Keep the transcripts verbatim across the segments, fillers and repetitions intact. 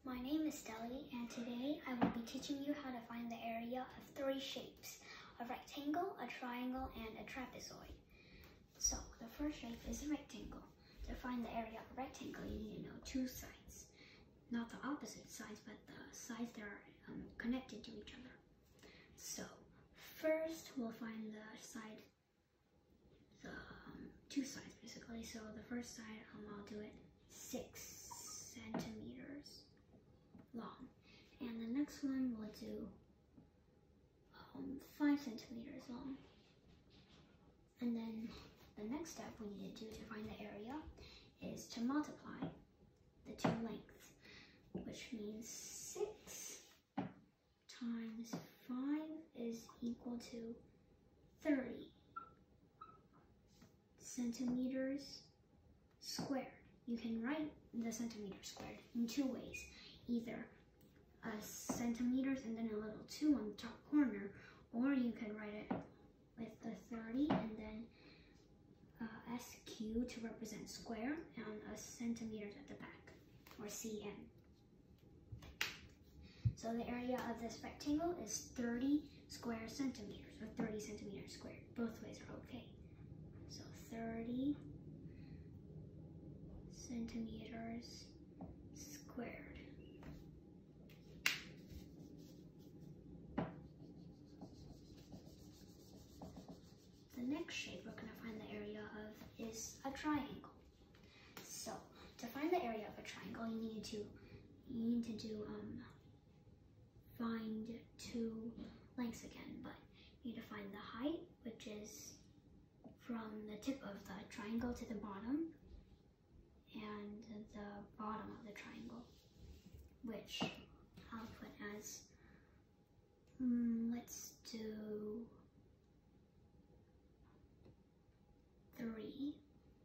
My name is Stelly, and today I will be teaching you how to find the area of three shapes: a rectangle, a triangle, and a trapezoid. So the first shape is a rectangle. To find the area of a rectangle, you need to know two sides. Not the opposite sides, but the sides that are um, connected to each other. So first we'll find the side, the um, two sides basically. So the first side, um, I'll do it six centimeters long, and the next one we'll do um, five centimeters long. And then the next step we need to do to find the area is to multiply the two lengths, which means six times five is equal to thirty centimeters squared. You can write the centimeter squared in two ways, either a centimeters and then a little two on the top corner, or you can write it with the thirty and then uh, S Q to represent square and a centimeters at the back, or C M. So the area of this rectangle is thirty square centimeters, or thirty centimeters squared. Both ways are okay. So thirty centimeters squared. The next shape we're going to find the area of is a triangle. So to find the area of a triangle, you need to you need to do um find two lengths again, but you need to find the height, which is from the tip of the triangle to the bottom, and the bottom of the triangle, which I'll put as, mm, let's do three,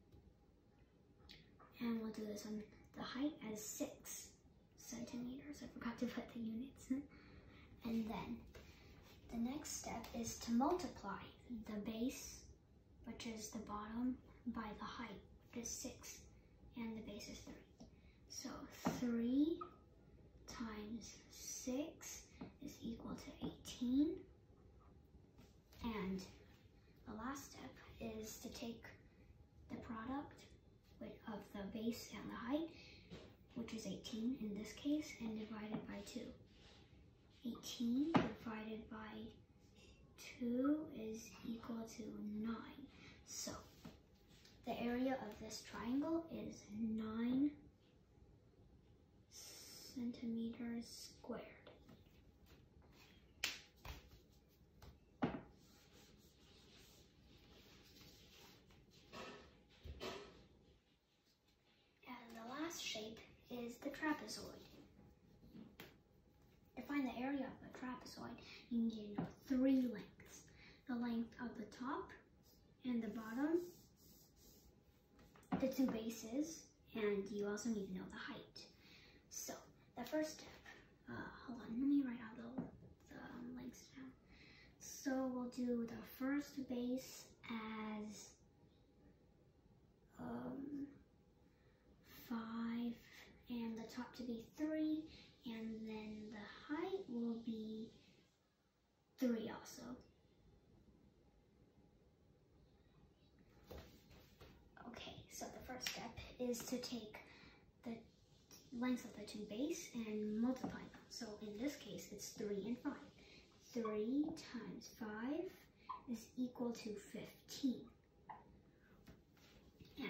and we'll do this on the height as six centimeters. I forgot to put the units. And then the next step is to multiply the base, which is the bottom, by the height, which is six, and the base is three. So three times six is equal to eighteen. And the last step is to take the product of the base and the height, which is eighteen in this case, and divide it by two. eighteen divided by two is equal to nine. So the area of this triangle is nine centimeters squared. And the last shape is the trapezoid. To find the area of a trapezoid, you need to know three lengths: the length of the top and the bottom, the two bases, and you also need to know the height. So the first step, uh, hold on, let me write out the, the um, lengths down. So we'll do the first base as um, five, and the top to be three, and then the height will be three also. Okay, so the first step is to take the lengths of the two base and multiply them. So in this case, it's three and five. three times five is equal to fifteen. And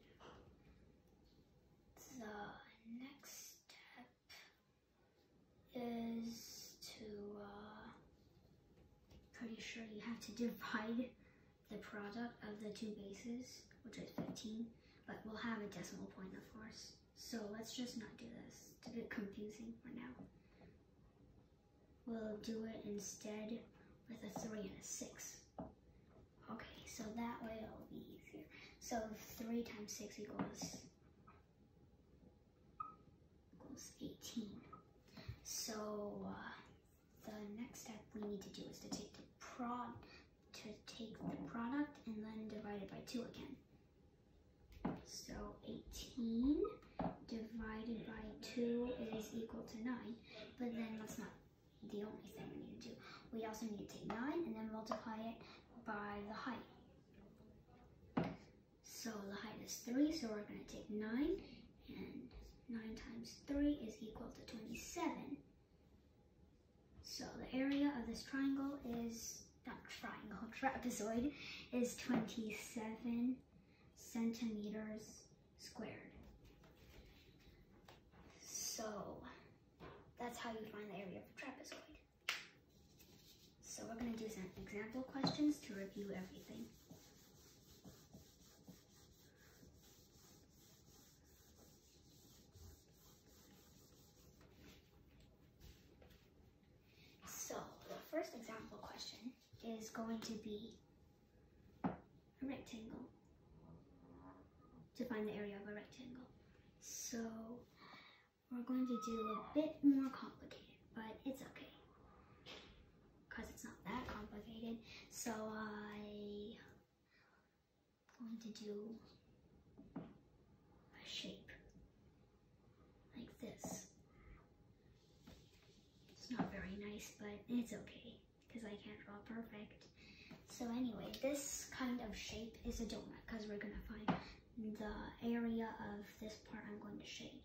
the next step is to, uh, pretty sure you have to divide the product of the two bases, which is fifteen, but we'll have a decimal point, of course. So let's just not do this. It's a bit confusing for now. We'll do it instead with a three and a six. Okay, so that way it'll be easier. So three times six equals, equals eighteen. So uh, the next step we need to do is to take the prod, to take the product and then divide it by two again. So eighteen divided by two is equal equal to nine, but then that's not the only thing we need to do. We also need to take nine and then multiply it by the height. So the height is three, so we're going to take nine, and nine times three is equal to twenty-seven. So the area of this triangle is, not triangle, trapezoid, is twenty-seven centimeters squared. So that's how you find the area of a trapezoid. So we're going to do some example questions to review everything. So the first example question is going to be a rectangle. To find the area of a rectangle. So we're going to do a bit more complicated, but it's okay, because it's not that complicated. So I'm going to do a shape like this. It's not very nice, but it's okay, because I can't draw perfect. So anyway, this kind of shape is a donut, because we're going to find the area of this part I'm going to shade.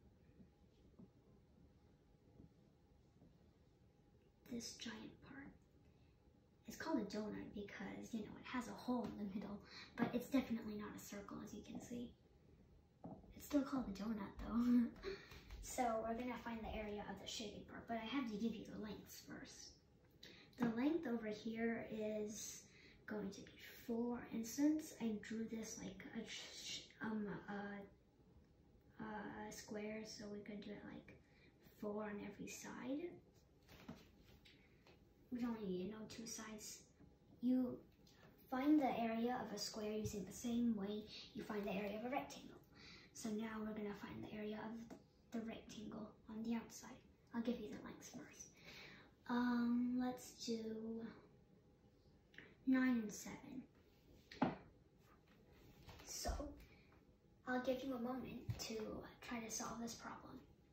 This giant part. It's called a donut because, you know, it has a hole in the middle, but it's definitely not a circle, as you can see. It's still called a donut though. So we're gonna find the area of the shaded part, but I have to give you the lengths first. The length over here is going to be four, and since I drew this like a um a, a square, so we could do it like four on every side. We only need to know two sides. You find the area of a square using the same way you find the area of a rectangle. So now we're gonna find the area of the rectangle on the outside. I'll give you the lengths first. Um, let's do nine and seven. So I'll give you a moment to try to solve this problem.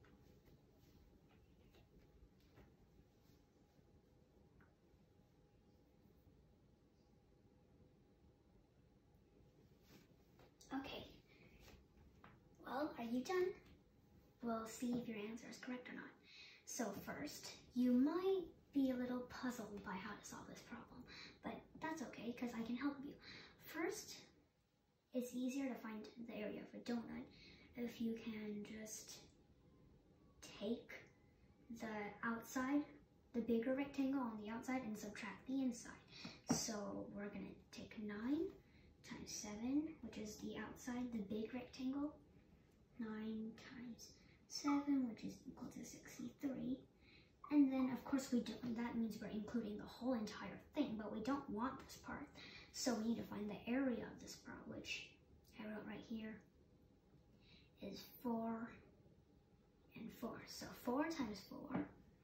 Okay, well, are you done? We'll see if your answer is correct or not. So first, you might be a little puzzled by how to solve this problem, but that's okay because I can help you. First, it's easier to find the area of a donut if you can just take the outside, the bigger rectangle on the outside, and subtract the inside. So we're gonna take nine times seven, which is the outside, the big rectangle. nine times seven, which is equal to sixty-three. And then, of course, we do, that means we're including the whole entire thing, but we don't want this part. So we need to find the area of this part, which I wrote right here is four and four. So four times four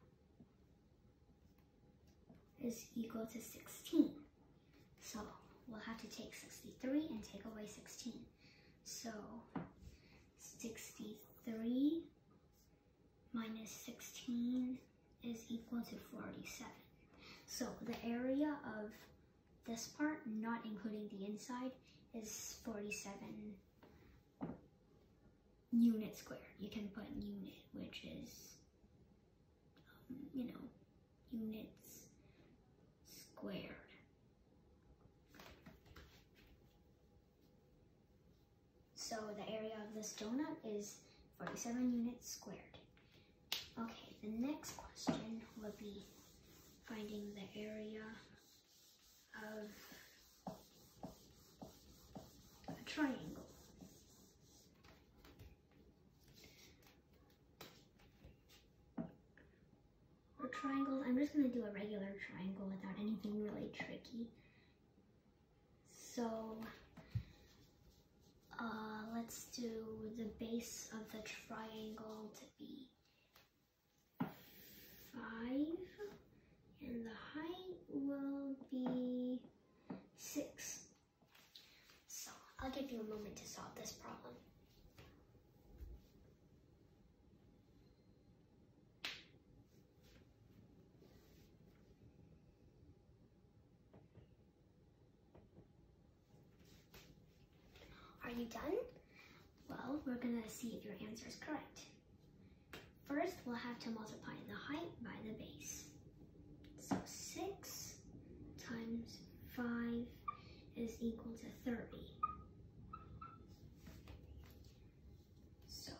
is equal to sixteen. So we'll have to take sixty-three and take away sixteen. So sixty-three minus sixteen is equal to forty-seven. So the area of this part, not including the inside, is forty-seven units squared. You can put unit, which is, um, you know, units squared. So the area of this donut is forty-seven units squared. Okay, the next question will be finding the area of a triangle. For triangles, I'm just going to do a regular triangle without anything really tricky. So Uh, let's do the base of the triangle to be five, and the height will be six. So I'll give you a moment to solve this problem. you done? Well, we're gonna see if your answer is correct. First, we'll have to multiply the height by the base. So six times five is equal to thirty. So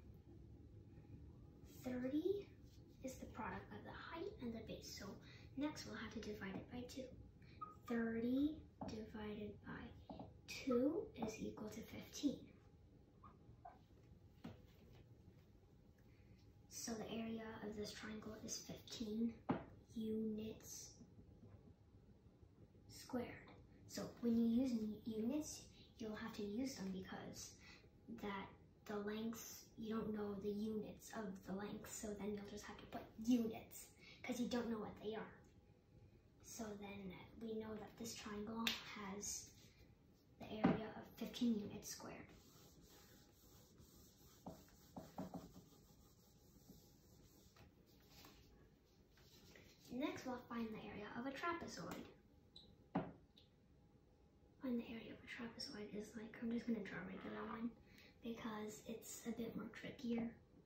thirty is the product of the height and the base. So next we'll have to divide it by two. thirty divided by two is equal to fifteen. So the area of this triangle is fifteen units squared. So when you use units, you'll have to use them because that the lengths, you don't know the units of the length, so then you'll just have to put units because you don't know what they are. So then we know that this triangle has the area of fifteen units squared. Next, we'll find the area of a trapezoid. Find the area of a trapezoid is like, I'm just going to draw a regular one because it's a bit more trickier.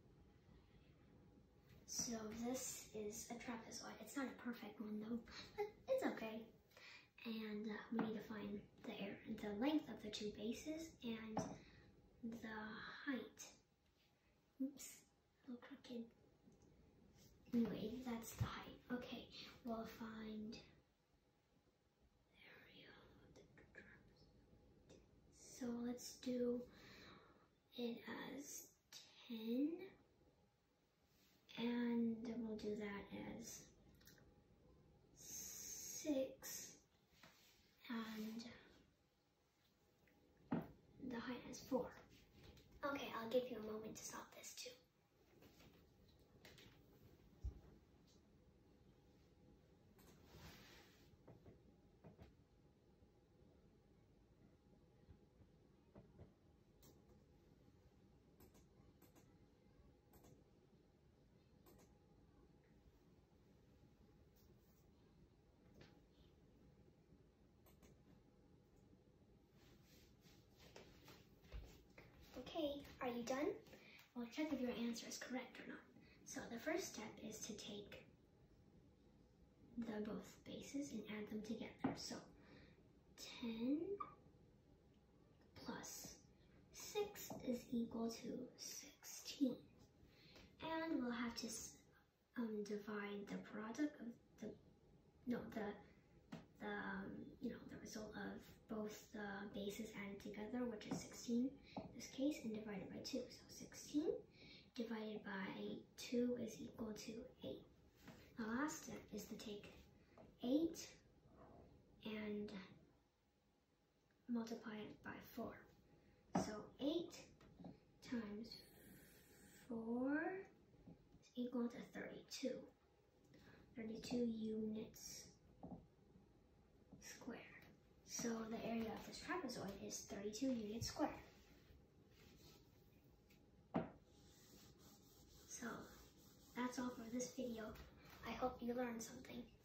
So this is a trapezoid. It's not a perfect one though, but it's okay. And uh, we need to find the area, the length of the two bases and the height. Oops, a little crooked. Anyway, that's the height. Okay, we'll find the area of the trapezoid. So let's do it as ten. And we'll do that as six, and the height as four. Okay, I'll give you a moment to solve this too. Okay, are you done? We'll check if your answer is correct or not. So the first step is to take the both bases and add them together. So ten plus six is equal to sixteen. And we'll have to um, divide the product of the, no, the, the um, you know, the result of both the bases added together, which is sixteen in this case, and divided by two. So sixteen divided by two is equal to eight. The last step is to take eight and multiply it by four. So eight times four is equal to thirty-two. thirty-two units squared. So the area of this trapezoid is thirty-two units squared. So that's all for this video. I hope you learned something.